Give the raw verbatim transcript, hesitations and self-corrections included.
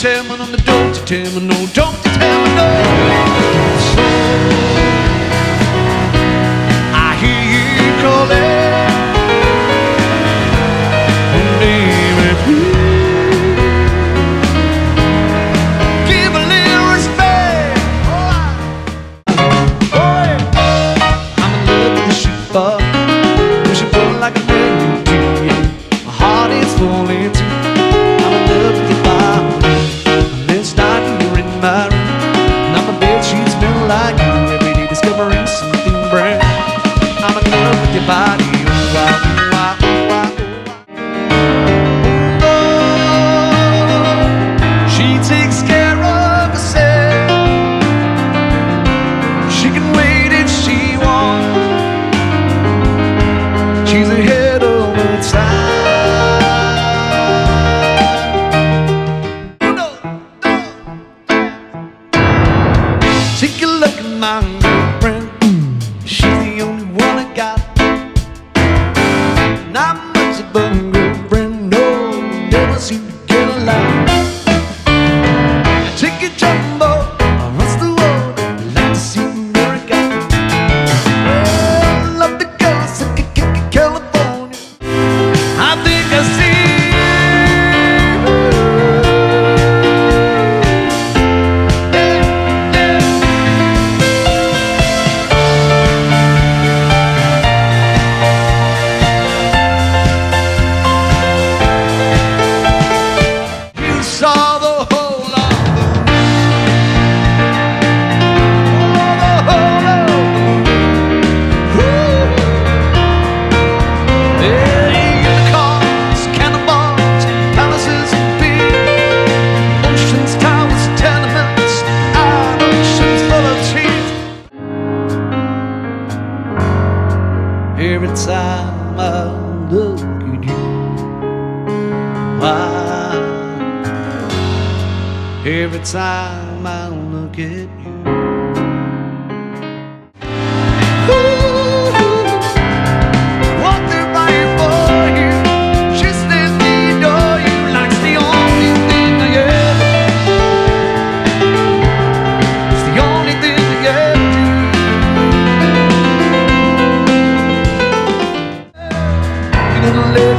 tell me no, don't you tell me no, don't you tell me no. So I hear you calling, baby, please give a little respect. Oh, I, oh yeah. I'm in love with the sheepdog, pushing for like a brand new deal. Yeah. My heart is falling too. I'm in love with your body, and then starting to in my room. Now my bed sheets smell like you. Every day discovering something brand new. I'm in love with your body. Ooh, ah, ooh, ah, ooh, ah, ooh, ah. She takes care of herself. She can wait if she wants. She's ahead of her time. Take a look at my girlfriend. She's the only one I got. Not much of a girlfriend, no, never seem to get along. Take a jumbo across the world, like to see America. Well, love the girls in California. I think I see saw the whole of the moon. Oh, the whole of the moon. Ooh. Yeah, unicorns, cannonballs, palaces and beers, oceans, towers, tenements, and oceans full of trees. Every time I look at you, I every time I look at you. Ooh, what they're buying for you. She says they adore you like it's the only thing they ever do. It's the only thing they ever do. You're gonna let